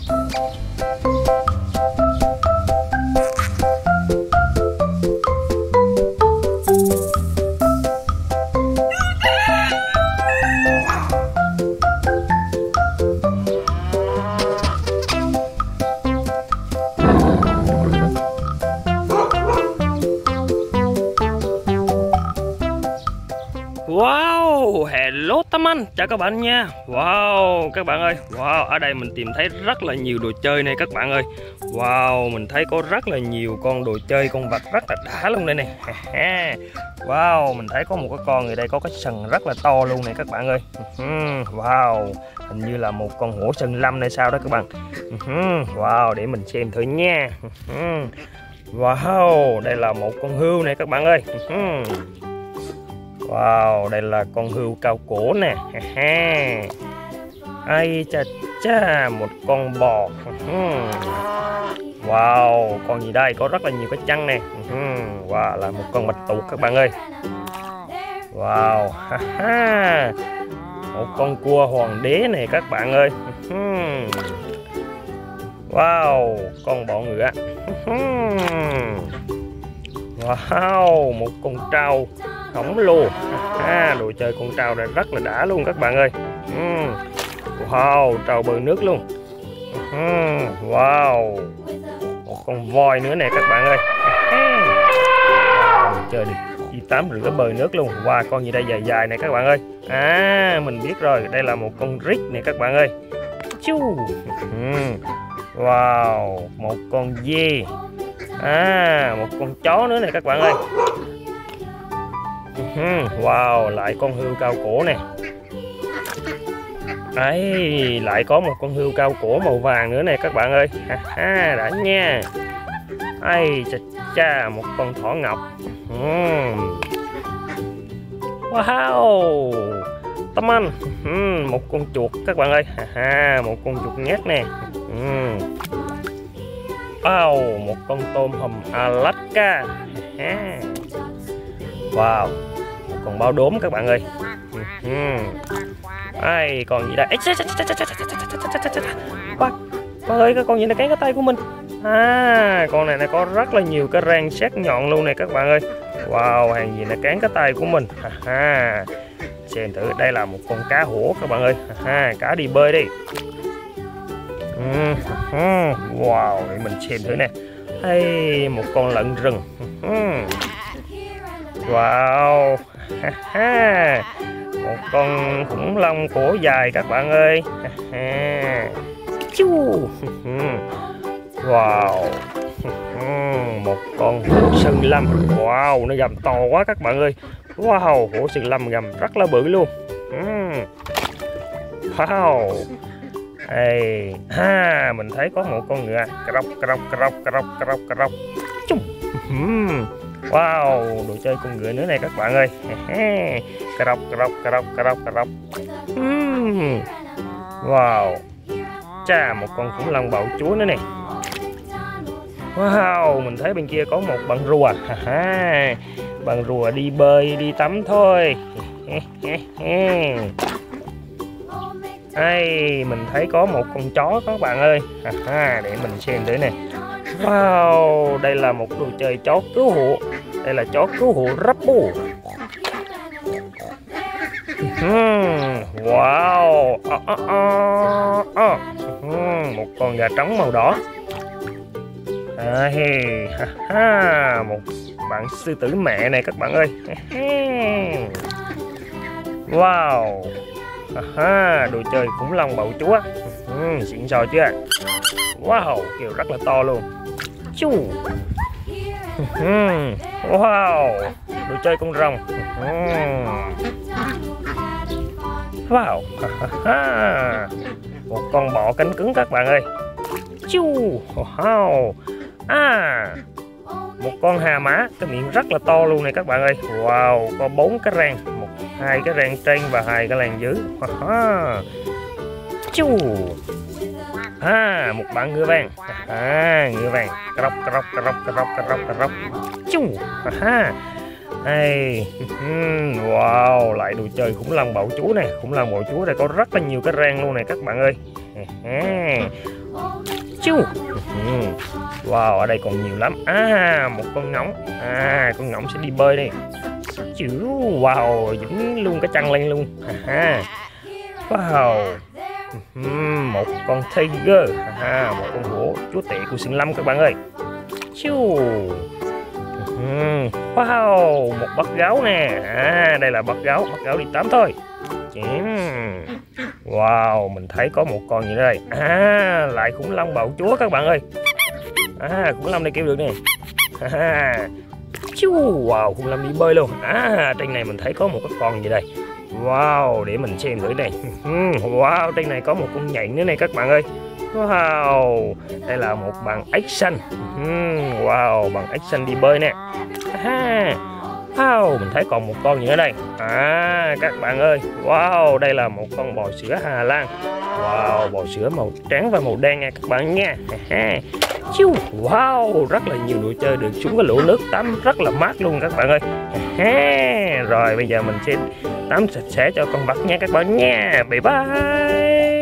Wow, hello Tâm Anh, chào các bạn nha. Wow, các bạn ơi, wow, ở đây mình tìm thấy rất là nhiều đồ chơi này các bạn ơi. Wow, mình thấy có rất là nhiều con đồ chơi, con vật rất là đã luôn đây này. Wow, mình thấy có một cái con ở đây có cái sừng rất là to luôn này các bạn ơi. Wow, hình như là một con hổ sừng lâm này sao đó các bạn. Wow, để mình xem thử nha. Wow, đây là một con hươu này các bạn ơi. Wow, đây là con hươu cao cổ nè. Ai cha cha, một con bò. Wow, con gì đây, có rất là nhiều cái chân nè. Wow, là một con bạch tuộc các bạn ơi. Wow, một con cua hoàng đế này các bạn ơi. Wow, con bọ ngựa. Wow, một con trâu khổng lồ. Đồ chơi con trâu này rất là đã luôn các bạn ơi. Wow, trâu bơi nước luôn. Wow, một con voi nữa nè các bạn ơi. Đồ chơi đi tắm rửa bơi nước luôn. Wow, con gì đây dài dài này các bạn ơi. Mình biết rồi, đây là một con rít này các bạn ơi. Wow, một con dê. Một con chó nữa này các bạn ơi. Wow, lại con hươu cao cổ nè. Đấy, lại có một con hươu cao cổ màu vàng nữa này các bạn ơi. Đã nha. Ai chà cha, một con thỏ ngọc. Wow, Tâm Anh. Một con chuột các bạn ơi. Một con chuột nhát nè. Wow, một con tôm hùm Alaska. Wow, một con báo đốm các bạn ơi. Ai, còn gì đây? Con ơi, cái con gì nó cắn cái tay của mình. Con này nó có rất là nhiều cái răng sắc nhọn luôn này các bạn ơi. Wow, hàng gì nó cắn cái tay của mình. Xem thử, đây là một con cá hổ các bạn ơi. Cá đi bơi đi. Wow, để mình xem thử nè. Hey, một con lợn rừng. Wow. Một con khủng long cổ dài các bạn ơi. Wow. Một con hổ sơn lâm. Wow, nó gầm to quá các bạn ơi. Wow, hổ sơn lâm gầm rất là bự luôn. Wow. Hey, mình thấy có một con ngựa. Cà róc. Wow, đồ chơi con ngựa nữa này các bạn ơi. Cà róc. Wow, chà, một con khủng long bạo chúa nữa nè. Wow, mình thấy bên kia có một bạn rùa. Bạn rùa đi bơi, đi tắm thôi. Đây, mình thấy có một con chó các bạn ơi. Để mình xem thử nè. Wow, đây là một đồ chơi chó cứu hộ. Đây là chó cứu hộ Rabbo. Wow. Một con gà trống màu đỏ. Một bạn sư tử mẹ này các bạn ơi. Wow. Đồ chơi khủng long bạo chúa. Xịn sò chưa? Wow, kêu rất là to luôn. Wow, đồ chơi con rồng. Wow. Một con bọ cánh cứng các bạn ơi. Wow. Một con hà mã, cái miệng rất là to luôn này các bạn ơi. Wow, có 4 cái răng, 2 cái răng trên và 2 cái răng dưới. Một bạn ngựa vàng. Ngựa vàng. Cà róc. Wow, lại đồ chơi khủng long bạo chúa này. Khủng long bạo chúa này có rất là nhiều cái răng luôn này các bạn ơi. Chú. Wow, ở đây còn nhiều lắm. Một con ngỗng. Con ngỗng sẽ đi bơi đây. Chú. Wow, dính luôn cái chân lên luôn. Wow. Một con tiger. Một con hổ chúa tể của Sơn Lâm các bạn ơi. Chú. Wow, một bắt gấu nè. Đây là bắt gấu đi tắm thôi. Wow, mình thấy có một con gì đây. Lại khủng long bạo chúa các bạn ơi. Khủng long này kêu được nè. Wow, khủng long đi bơi luôn. Trên này mình thấy có một cái con gì đây. Wow, để mình xem thử đây. Wow, trên này có một con nhện nữa này các bạn ơi. Wow, đây là một bạn ếch xanh. Wow, bạn ếch xanh đi bơi nè. Wow, mình thấy còn một con gì ở đây. Các bạn ơi, wow, đây là một con bò sữa Hà Lan. Wow, bò sữa màu trắng và màu đen nha các bạn nha. Wow, rất là nhiều đồ chơi được xuống cái lỗ nước tắm rất là mát luôn các bạn ơi. Rồi bây giờ mình sẽ tắm sạch sẽ cho con vật nha các bạn nha. Bye bye.